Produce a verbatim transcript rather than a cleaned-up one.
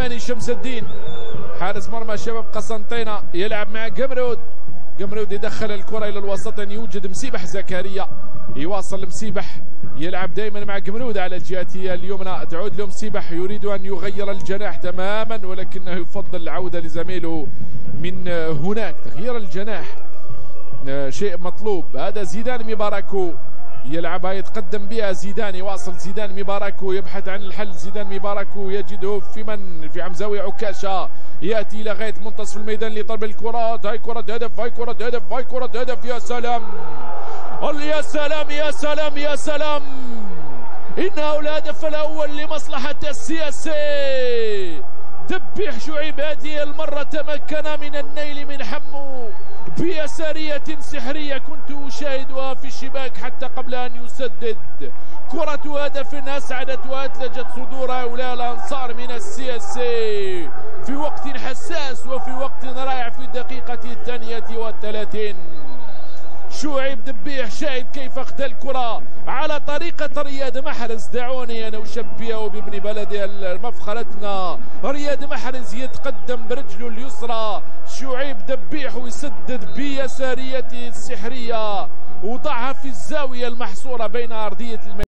اليماني شمس الدين حارس مرمى شباب قسنطينة يلعب مع قمرود. قمرود يدخل الكرة إلى الوسط، يوجد مسيبح زكريا، يواصل مسيبح يلعب دائما مع قمرود على الجهة اليمنى، تعود له مسيبح يريد أن يغير الجناح تماما ولكنه يفضل العودة لزميله من هناك. تغيير الجناح شيء مطلوب. هذا زيدان مباركو يلعبها يتقدم بها زيدان، يواصل زيدان مباركو يبحث عن الحل. زيدان مباركو يجده في من في عمزاوي عكاشة، ياتي الى غايه منتصف الميدان لطلب الكرات. هاي كرة هدف، هاي كرة هدف، هاي كرة هدف. يا سلام يا سلام يا سلام يا سلام، انه الهدف الاول لمصلحة السياسي. دبيح شعيب هذه المرة تمكن من النيل من حمو بيسارية سحرية كنت أشاهدها في الشباك حتى قبل أن يسدد. كرة هدف أسعدت وأثلجت صدور هؤلاء الأنصار من السياسي في وقت حساس وفي وقت رائع في الدقيقة الثانية والثلاثين. شعيب دبيح شاهد كيف اختل الكرة على طريقة رياض محرز. دعوني أنا أشبهه بابن بلدي مفخرتنا. رياض محرز يتقدم برجله اليسرى، شعيب دبيح ويسدد بيساريته السحرية وضعها في الزاوية المحصورة بين أرضية الميدان.